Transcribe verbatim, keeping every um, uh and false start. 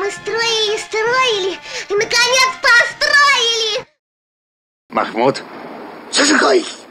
мы строили, строили и, наконец, построили! Махмуд, зажигай!